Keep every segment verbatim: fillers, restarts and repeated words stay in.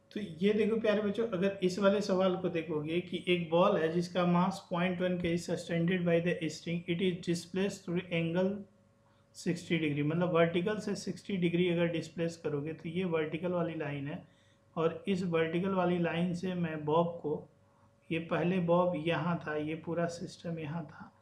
तो ये देखो प्यारे बच्चों, अगर इस वाले सवाल को देखोगे कि एक बॉल है जिसका मास पॉइंट वन के suspended by the string, it is displace through angle sixty degree, मतलब वर्टिकल से सिक्सटी डिग्री अगर डिस्प्लेस करोगे तो ये वर्टिकल वाली लाइन है, और इस वर्टिकल वाली लाइन से मैं बॉब को, ये पहले बॉब यहाँ था, ये पूरा सिस्टम यहाँ था,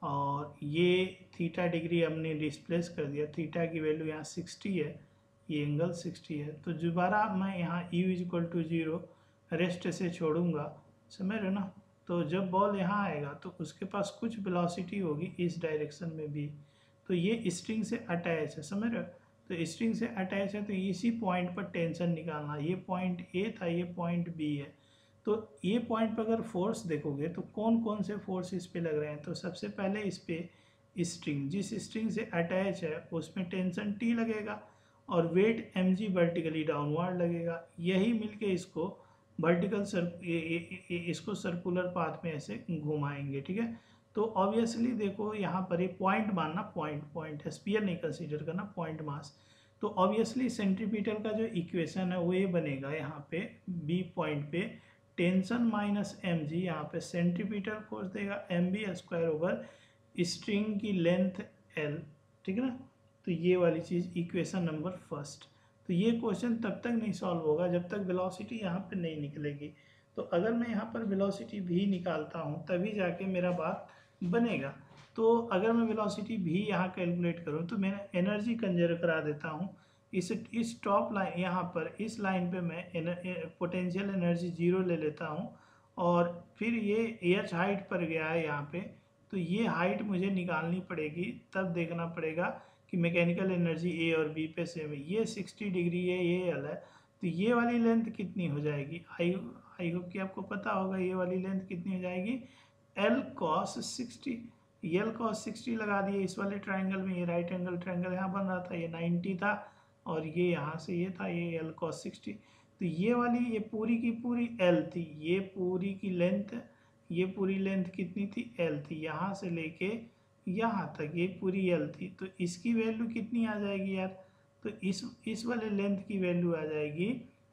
और ये थीटा डिग्री हमने डिस्प्लेस कर दिया, थीटा की वैल्यू यहाँ सिक्सटी है, ये एंगल सिक्सटी है। तो दोबारा मैं यहाँ u is equal to zero rest से छोड़ूंगा, समझ रहे ना। तो जब बॉल यहाँ आएगा तो उसके पास कुछ वेलोसिटी होगी इस डायरेक्शन में भी, तो ये स्ट्रिंग से अटैच है, समझ रहे हो। तो स्ट्रिंग से अटैच है तो इसी पॉइंट पर टेंशन निकालना, ये पॉइंट ए था, ये पॉइंट बी है। तो ये पॉइंट पर अगर फोर्स देखोगे तो कौन कौन से फोर्स इस पे लग रहे हैं, तो सबसे पहले इस पे स्ट्रिंग, जिस स्ट्रिंग से अटैच है उसमें टेंशन टी लगेगा, और weight m g vertically downward लगेगा, यही मिलके इसको वर्टिकल सर इसको सर्कुलर पाथ में ऐसे घुमाएंगे, ठीक है। तो ऑब्वियसली देखो यहाँ पर ये पॉइंट मानना, पॉइंट पॉइंट है, स्पीयर नहीं कंसीडर करना, पॉइंट मास। तो ऑब्वियसली सेंट्रीपिटल का जो इक्वेशन है वो ये बनेगा, यहाँ पे बी पॉइंट पे टेंशन माइनस एम जी, यहाँ पे सेंट्रीपिटल फोर्स देगा m v square over string की लेंथ एल, ठीक है ना। तो ये वाली चीज़ इक्वेशन नंबर फर्स्ट। तो ये क्वेश्चन तब तक नहीं सॉल्व होगा जब तक वेलोसिटी यहाँ पे नहीं निकलेगी। तो अगर मैं यहाँ पर वेलोसिटी भी निकालता हूँ तभी जाके मेरा बात बनेगा। तो अगर मैं वेलोसिटी भी यहाँ कैलकुलेट करूँ तो मैं एनर्जी कंजर्व करा देता हूँ। इस इस टॉप लाइन यहाँ पर इस लाइन पे मैं पोटेंशियल एनर्जी जीरो ले लेता हूँ, और फिर ये एच हाइट पर गया है यहाँ पे, तो ये हाइट मुझे निकालनी पड़ेगी, तब देखना पड़ेगा कि मैकेनिकल एनर्जी ए और बी पे सेम है। ये सिक्सटी डिग्री है, ये एल है, तो ये वाली लेंथ कितनी हो जाएगी, आई आई होप कि आपको पता होगा ये वाली लेंथ कितनी हो जाएगी, l cos sixty. L cos sixty लगा दिए इस वाले ट्राइंगल में, ये राइट एंगल ट्राइंगल यहाँ बन रहा था, ये नाइन्टी था, और ये यहाँ से ये था, ये एल कॉस सिक्सटी। तो ये वाली ये पूरी की पूरी एल थी, ये पूरी की लेंथ, ये पूरी लेंथ कितनी थी, एल थी, यहाँ से लेके यहाँ तक ये पूरी एल थी। तो इसकी वैल्यू कितनी आ जाएगी यार, तो इस इस वाले लेंथ की वैल्यू आ जाएगी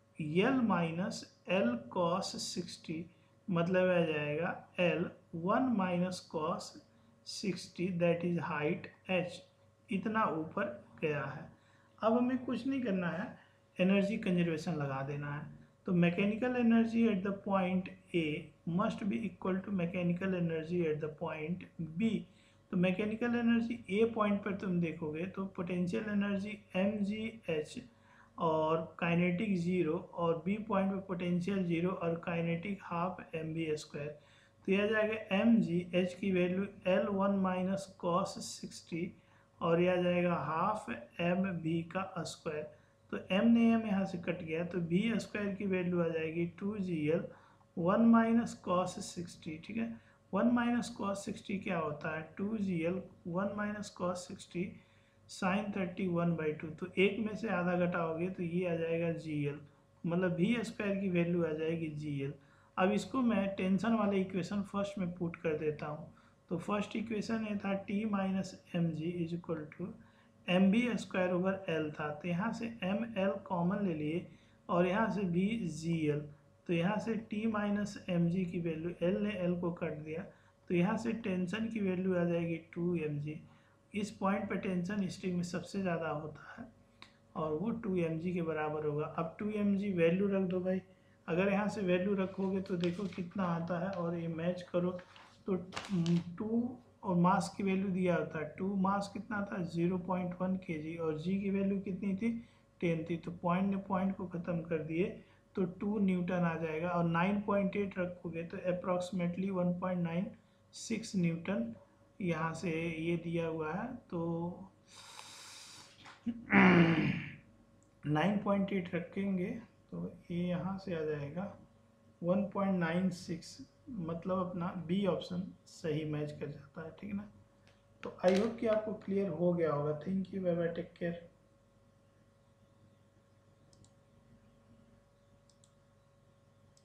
l minus l cos sixty, मतलब आ जाएगा l one minus cos sixty, that is height h, इतना ऊपर गया है। अब हमें कुछ नहीं करना है, एनर्जी कंजर्वेशन लगा देना है। तो mechanical energy at the point A must be equal to mechanical energy at the point B. तो मैकेनिकल एनर्जी ए पॉइंट पर तुम देखोगे तो potential energy m g h और काइनेटिक जीरो, और बी पॉइंट पर पोटेंशियल जीरो और kinetic half m v square. तो यह जाएगा एम जी एच की value l one minus cos sixty, और यह जाएगा हाफ एम बी का स्क्वायर। तो एम ने एम यहाँ से कट गया, तो बी स्क्वायर की वैल्यू आ जाएगी two g l one minus cos sixty, ठीक है। वन माइनस कॉस सिक्सटी क्या होता है, two g l one minus cos sixty sine thirty one by two, तो एक में से आधा घटाओगे तो ये आ जाएगा जी एल, मतलब भी स्क्वायर की वैल्यू आ जाएगी जी एल। अब इसको मैं टेंशन वाले इक्वेशन फर्स्ट में पुट कर देता हूँ। तो फर्स्ट इक्वेशन ये था T minus m g is equal to m v square over l था, तो यहाँ से एम एल कॉमन ले लिए, और यहाँ से भी जी एल, तो यहाँ से t माइनस एम जी की वैल्यू, l ने l को काट दिया, तो यहाँ से टेंशन की वैल्यू आ जाएगी टू एम जी। इस पॉइंट पर टेंशन स्ट्रिंग में सबसे ज़्यादा होता है, और वो टू एम जी के बराबर होगा। अब टू एम जी वैल्यू रख दो भाई, अगर यहाँ से वैल्यू रखोगे तो देखो कितना आता है, और ये मैच करो तो टू और मास की वैल्यू दिया होता है, टू मास कितना था ज़ीरो पॉइंट वन के जी, और जी की वैल्यू कितनी थी टेन थी, तो पॉइंट ने पॉइंट को ख़त्म कर दिए, तो टू न्यूटन आ जाएगा। और नाइन पॉइंट एट रखोगे तो approximately one point nine six newton यहाँ से ये दिया हुआ है, तो नाइन पॉइंट एट रखेंगे तो ये यहाँ से आ जाएगा वन पॉइंट नाइन सिक्स, मतलब अपना बी ऑप्शन सही मैच कर जाता है, ठीक है ना। तो आई होप कि आपको क्लियर हो गया होगा। Thank you, bye bye, take care.